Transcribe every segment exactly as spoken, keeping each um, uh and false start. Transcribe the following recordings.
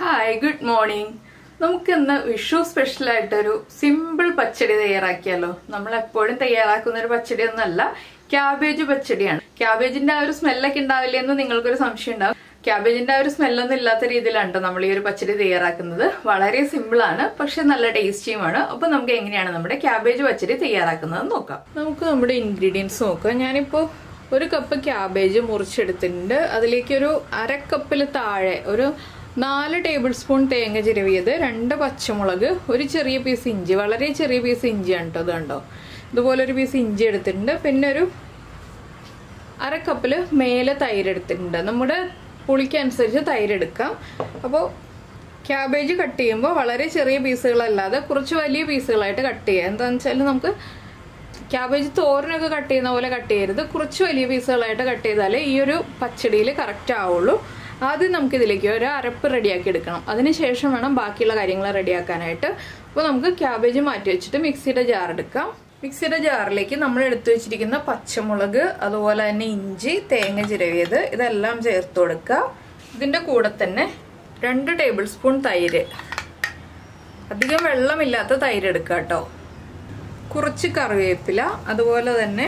Hi, good morning. നമുക്ക് ഇന്ന് Vishu special ആയിട്ട് ഒരു സിമ്പിൾ പച്ചടി തയ്യാറാക്കിയാലോ. നമ്മൾ എപ്പോഴും തയ്യാറാക്കുന്ന ഒരു പച്ചടി ഒന്നല്ല, ക്യാബേജ് പച്ചടിയാണ്. ക്യാബേജിന്റെ ആ ഒരു സ്മെല്ലൊക്കെ ഉണ്ടാവില്ലേ എന്ന് നിങ്ങൾക്കൊരു സംശയം ഉണ്ടാവും. ക്യാബേജിന്റെ ആ ഒരു സ്മെല്ലൊന്നും ഇല്ലാത്ത രീതിയിലാണ് നമ്മൾ ഈ ഒരു പച്ചടി തയ്യാറാക്കുന്നത്. വളരെ സിമ്പിൾ ആണ്, പക്ഷെ നല്ല ടേസ്റ്റിയുമാണ്. അപ്പൊ നമുക്ക് എങ്ങനെയാണ് നമ്മുടെ ക്യാബേജ് പച്ചടി തയ്യാറാക്കുന്നത് നോക്കാം. നമുക്ക് നമ്മുടെ ഇൻഗ്രീഡിയൻസ് നോക്കാം. ഞാനിപ്പോ ഒരു കപ്പ് ക്യാബേജ് മുറിച്ചെടുത്തിട്ടുണ്ട്. അതിലേക്ക് ഒരു അര കപ്പിൽ താഴെ ഒരു നാല് ടേബിൾ സ്പൂൺ തേങ്ങ ചിരവിയത്, രണ്ട് പച്ചമുളക്, ഒരു ചെറിയ പീസ് ഇഞ്ചി, വളരെ ചെറിയ പീസ് ഇഞ്ചിയാണ് കേട്ടോ. അത് കണ്ടോ, ഇതുപോലെ ഒരു പീസ് ഇഞ്ചി എടുത്തിട്ടുണ്ട്. പിന്നെ ഒരു അര കപ്പിൽ മേലെ തൈര് എടുത്തിട്ടുണ്ട്. നമ്മുടെ പുളിക്കനുസരിച്ച് തൈര് എടുക്കാം. അപ്പോൾ ക്യാബേജ് കട്ട് ചെയ്യുമ്പോൾ വളരെ ചെറിയ പീസുകളല്ലാതെ കുറച്ച് വലിയ പീസുകളായിട്ട് കട്ട് ചെയ്യുക. എന്താണെന്ന് വെച്ചാൽ നമുക്ക് ക്യാബേജ് തോരനൊക്കെ കട്ട് ചെയ്യുന്ന പോലെ കട്ട് ചെയ്യരുത്, കുറച്ച് വലിയ പീസുകളായിട്ട് കട്ട് ചെയ്താലേ ഈ ഒരു പച്ചടിയിൽ കറക്റ്റ് ആവുള്ളൂ. ആദ്യം നമുക്ക് ഇതിലേക്ക് ഒരു അരപ്പ് റെഡിയാക്കി എടുക്കണം. അതിനുശേഷം വേണം ബാക്കിയുള്ള കാര്യങ്ങൾ റെഡിയാക്കാനായിട്ട്. അപ്പോൾ നമുക്ക് ക്യാബേജ് മാറ്റി വെച്ചിട്ട് മിക്സിയുടെ ജാർ എടുക്കാം. മിക്സിയുടെ ജാറിലേക്ക് നമ്മൾ എടുത്തു വെച്ചിരിക്കുന്ന പച്ചമുളക്, അതുപോലെ തന്നെ ഇഞ്ചി, തേങ്ങ ചിരവിയത്, ഇതെല്ലാം ചേർത്ത് കൊടുക്കുക. ഇതിൻ്റെ കൂടെ തന്നെ രണ്ട് ടേബിൾ സ്പൂൺ തൈര്, അധികം വെള്ളമില്ലാത്ത തൈര് എടുക്കുക കേട്ടോ. കുറച്ച് കറിവേപ്പില, അതുപോലെ തന്നെ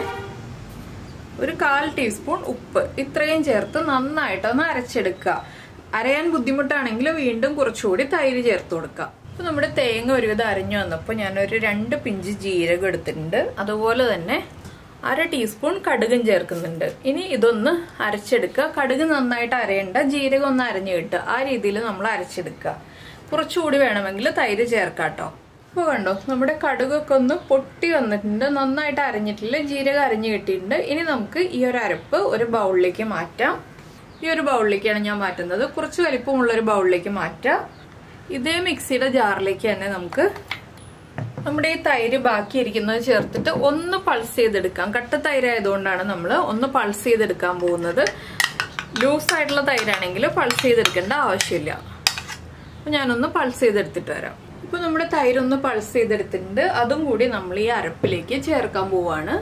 ഒരു കാൽ ടീസ്പൂൺ ഉപ്പ്, ഇത്രയും ചേർത്ത് നന്നായിട്ടൊന്ന് അരച്ചെടുക്കുക. അരയാൻ ബുദ്ധിമുട്ടാണെങ്കിൽ വീണ്ടും കുറച്ചുകൂടി തൈര് ചേർത്ത് കൊടുക്കുക. അപ്പൊ നമ്മുടെ തേങ്ങ ഒരുവിധം അരഞ്ഞു വന്നപ്പോൾ ഞാനൊരു രണ്ട് പിഞ്ച് ജീരകം എടുത്തിട്ടുണ്ട്. അതുപോലെ തന്നെ അര ടീസ്പൂൺ കടുകും ചേർക്കുന്നുണ്ട്. ഇനി ഇതൊന്ന് അരച്ചെടുക്കുക. കടുക് നന്നായിട്ട് അരയണ്ട, ജീരകം ഒന്ന് അരഞ്ഞു കിട്ടുക, ആ രീതിയിൽ നമ്മൾ അരച്ചെടുക്കുക. കുറച്ചുകൂടി വേണമെങ്കിൽ തൈര് ചേർക്കാം കേട്ടോ. ഇപ്പോൾ കണ്ടോ, നമ്മുടെ കടുകൊക്കെ ഒന്ന് പൊട്ടി വന്നിട്ടുണ്ട്, നന്നായിട്ട് അരഞ്ഞിട്ടില്ല, ജീരകം അരഞ്ഞു കിട്ടിയിട്ടുണ്ട്. ഇനി നമുക്ക് ഈ ഒരു അരപ്പ് ഒരു ബൗളിലേക്ക് മാറ്റാം. ഈ ഒരു ബൗളിലേക്കാണ് ഞാൻ മാറ്റുന്നത്. കുറച്ച് വലിപ്പമുള്ള ഒരു ബൗളിലേക്ക് മാറ്റാം. ഇതേ മിക്സിയുടെ ജാറിലേക്ക് തന്നെ നമുക്ക് നമ്മുടെ ഈ തൈര് ബാക്കിയിരിക്കുന്നത് ചേർത്തിട്ട് ഒന്ന് പൾസ് ചെയ്തെടുക്കാം. കട്ട തൈരായതുകൊണ്ടാണ് നമ്മൾ ഒന്ന് പൾസ് ചെയ്തെടുക്കാൻ പോകുന്നത്. ലൂസായിട്ടുള്ള തൈരാണെങ്കിൽ പൾസ് ചെയ്തെടുക്കേണ്ട ആവശ്യമില്ല. അപ്പം ഞാനൊന്ന് പൾസ് ചെയ്തെടുത്തിട്ട് വരാം. ഇപ്പൊ നമ്മുടെ തൈരൊന്ന് പൾസ് ചെയ്തെടുത്തിട്ടുണ്ട്. അതും കൂടി നമ്മൾ ഈ അരപ്പിലേക്ക് ചേർക്കാൻ പോവാണ്.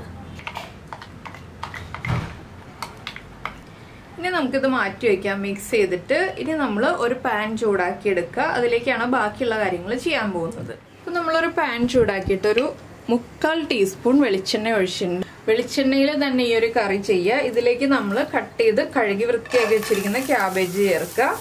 ഇനി നമുക്കിത് മാറ്റി വയ്ക്കാം മിക്സ് ചെയ്തിട്ട്. ഇനി നമ്മൾ ഒരു പാൻ ചൂടാക്കി എടുക്കുക. അതിലേക്കാണ് ബാക്കിയുള്ള കാര്യങ്ങൾ ചെയ്യാൻ പോകുന്നത്. ഇപ്പൊ നമ്മളൊരു പാൻ ചൂടാക്കിയിട്ട് ഒരു മുക്കാൽ ടീസ്പൂൺ വെളിച്ചെണ്ണ ഒഴിച്ചിട്ടുണ്ട്. വെളിച്ചെണ്ണയിൽ തന്നെ ഈ ഒരു കറി ചെയ്യുക. ഇതിലേക്ക് നമ്മൾ കട്ട് ചെയ്ത് കഴുകി വൃത്തിയാക്കി വെച്ചിരിക്കുന്ന ക്യാബേജ് ചേർക്കുക.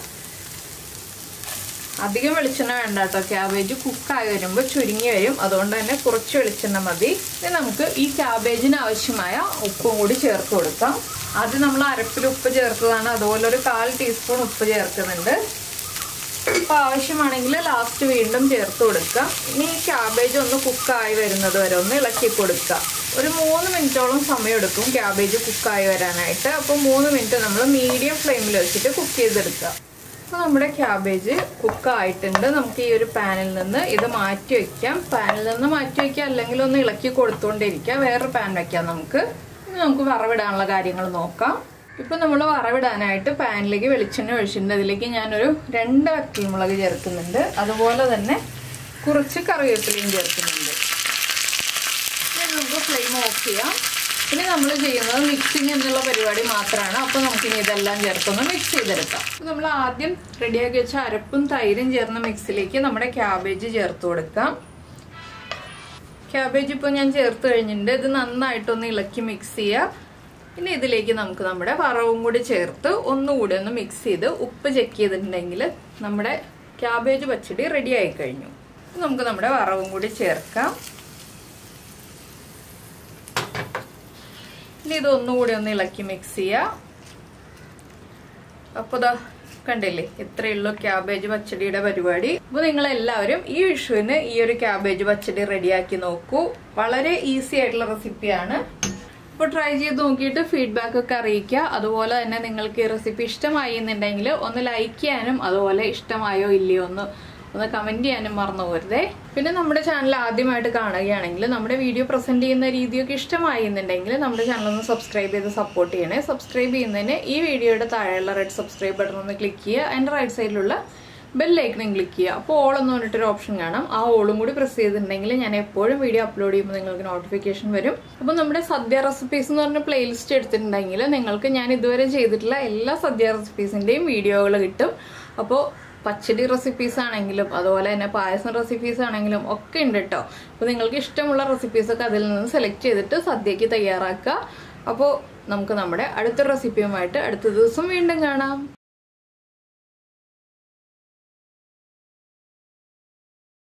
അധികം വെളിച്ചെണ്ണ വേണ്ട കേട്ടോ, ക്യാബേജ് കുക്കായി വരുമ്പോൾ ചുരുങ്ങി വരും, അതുകൊണ്ട് തന്നെ കുറച്ച് വെളിച്ചെണ്ണ മതി. ഇനി നമുക്ക് ഈ ക്യാബേജിന് ആവശ്യമായ ഉപ്പും കൂടി ചേർത്ത് കൊടുക്കാം. ആദ്യം നമ്മൾ അരപ്പിൽ ഉപ്പ് ചേർത്തതാണ്, അതുപോലെ ഒരു കാൽ ടീസ്പൂൺ ഉപ്പ് ചേർക്കുന്നുണ്ട്. ഉപ്പ് ആവശ്യമാണെങ്കിൽ ലാസ്റ്റ് വീണ്ടും ചേർത്ത് കൊടുക്കാം. ഇനി ഈ ക്യാബേജ് ഒന്ന് കുക്കായി വരുന്നത് വരെ ഒന്ന് ഇളക്കി കൊടുക്കുക. ഒരു മൂന്ന് മിനിറ്റോളം സമയം എടുക്കും ക്യാബേജ് കുക്കായി വരാനായിട്ട്. അപ്പോൾ മൂന്ന് മിനിറ്റ് നമ്മൾ മീഡിയം ഫ്ലെയിമിൽ വെച്ചിട്ട് കുക്ക് ചെയ്തെടുക്കുക. അപ്പോൾ നമ്മുടെ ക്യാബേജ് കുക്കായിട്ടുണ്ട്. നമുക്ക് ഈ ഒരു പാനിൽ നിന്ന് ഇത് മാറ്റി വയ്ക്കാം. പാനിൽ നിന്ന് മാറ്റി വയ്ക്കാം, അല്ലെങ്കിൽ ഒന്ന് ഇളക്കി കൊടുത്തുകൊണ്ടിരിക്കുക. വേറൊരു പാൻ വയ്ക്കാം നമുക്ക്. ഇനി നമുക്ക് വറവിടാനുള്ള കാര്യങ്ങൾ നോക്കാം. ഇപ്പം നമ്മൾ വറവിടാനായിട്ട് പാനിലേക്ക് വെളിച്ചെണ്ണ ഒഴിച്ചിട്ടുണ്ട്. അതിലേക്ക് ഞാനൊരു രണ്ട് വറ്റൽമുളക് ചേർക്കുന്നുണ്ട്. അതുപോലെ തന്നെ കുറച്ച് കറിവേപ്പിലയും ചേർക്കുന്നുണ്ട്. ഇനി നമുക്ക് ഫ്ലെയിം ഓഫ് ചെയ്യാം. ഇനി നമ്മൾ ചെയ്യുന്നത് മിക്സിങ് എന്നുള്ള പരിപാടി മാത്രമാണ്. അപ്പോൾ നമുക്കിനി ഇതെല്ലാം ചേർത്തൊന്ന് മിക്സ് ചെയ്തെടുക്കാം. നമ്മൾ ആദ്യം റെഡിയാക്കി വെച്ച അരപ്പും തൈരും ചേർന്ന മിക്സിലേക്ക് നമ്മുടെ ക്യാബേജ് ചേർത്ത് കൊടുക്കാം. ക്യാബേജ് ഇപ്പോൾ ഞാൻ ചേർത്ത് കഴിഞ്ഞിട്ടുണ്ട്. ഇത് നന്നായിട്ടൊന്ന് ഇളക്കി മിക്സ് ചെയ്യുക. ഇനി ഇതിലേക്ക് നമുക്ക് നമ്മുടെ വറവും കൂടി ചേർത്ത് ഒന്നുകൂടി ഒന്ന് മിക്സ് ചെയ്ത് ഉപ്പ് ചെക്ക് ചെയ്തിട്ടുണ്ടെങ്കിൽ നമ്മുടെ ക്യാബേജ് പച്ചടി റെഡി ആയി കഴിഞ്ഞു. നമുക്ക് നമ്മുടെ വറവും കൂടി ചേർക്കാം. ഇനി ഇതൊന്നുകൂടി ഒന്ന് ഇളക്കി മിക്സ് ചെയ്യുക. അപ്പോൾ ഇതാ കണ്ടില്ലേ, ഇത്രയേ ഉള്ളൂ ക്യാബേജ് പച്ചടിയുടെ പരിപാടി. അപ്പോൾ നിങ്ങളെല്ലാവരും ഈ വിഷുവിന് ഈ ഒരു ക്യാബേജ് പച്ചടി റെഡിയാക്കി നോക്കൂ. വളരെ ഈസി ആയിട്ടുള്ള റെസിപ്പിയാണ്. അപ്പോൾ ട്രൈ ചെയ്ത് നോക്കിയിട്ട് ഫീഡ്ബാക്ക് ഒക്കെ അറിയിക്കുക. അതുപോലെ തന്നെ നിങ്ങൾക്ക് ഈ റെസിപ്പി ഇഷ്ടമായി എന്നുണ്ടെങ്കിൽ ഒന്ന് ലൈക്ക് ചെയ്യാനും അതുപോലെ ഇഷ്ടമായോ ഇല്ലയോ ഒന്ന് ഒന്ന് കമന്റ് ചെയ്യാനും മറന്നു പോരുതേ. പിന്നെ നമ്മുടെ ചാനൽ ആദ്യമായിട്ട് കാണുകയാണെങ്കിൽ നമ്മുടെ വീഡിയോ പ്രസന്റ് ചെയ്യുന്ന രീതിയൊക്കെ ഇഷ്ടമായി എന്നുണ്ടെങ്കിൽ നമ്മുടെ ചാനൽ ഒന്ന് സബ്സ്ക്രൈബ് ചെയ്ത് സപ്പോർട്ട് ചെയ്യണേ. സബ്സ്ക്രൈബ് ചെയ്യുന്നതിന് ഈ വീഡിയോയുടെ താഴെയുള്ള റെഡ് സബ്സ്ക്രൈബ് ബട്ടൺ ഒന്ന് ക്ലിക്ക് ചെയ്യുക. അതിൻ്റെ റൈറ്റ് സൈഡിലുള്ള ബെല്ലൈക്കണും ക്ലിക്ക് ചെയ്യുക. അപ്പോൾ ഓൾ എന്ന് പറഞ്ഞിട്ടൊരു ഓപ്ഷൻ കാണാം. ആ ഓളും കൂടി പ്രസ് ചെയ്തിട്ടുണ്ടെങ്കിൽ ഞാൻ എപ്പോഴും വീഡിയോ അപ്ലോഡ് ചെയ്യുമ്പോൾ നിങ്ങൾക്ക് നോട്ടിഫിക്കേഷൻ വരും. അപ്പോൾ നമ്മുടെ സദ്യ റെസിപ്പീസ് എന്ന് പറഞ്ഞ പ്ലേലിസ്റ്റ് എടുത്തിട്ടുണ്ടെങ്കിൽ നിങ്ങൾക്ക് ഞാൻ ഇതുവരെ ചെയ്തിട്ടുള്ള എല്ലാ സദ്യ റെസിപ്പീസിൻ്റെയും വീഡിയോകൾ കിട്ടും. അപ്പോൾ പച്ചടി റെസിപ്പീസ് ആണെങ്കിലും അതുപോലെ തന്നെ പായസം റെസിപ്പീസ് ആണെങ്കിലും ഒക്കെ ഉണ്ട് കേട്ടോ. അപ്പോൾ നിങ്ങൾക്ക് ഇഷ്ടമുള്ള റെസിപ്പീസൊക്കെ അതിൽ നിന്ന് സെലക്ട് ചെയ്തിട്ട് സദ്യക്ക് തയ്യാറാക്കുക. അപ്പോൾ നമുക്ക് നമ്മുടെ അടുത്ത റെസിപ്പിയുമായിട്ട് അടുത്ത ദിവസം വീണ്ടും കാണാം.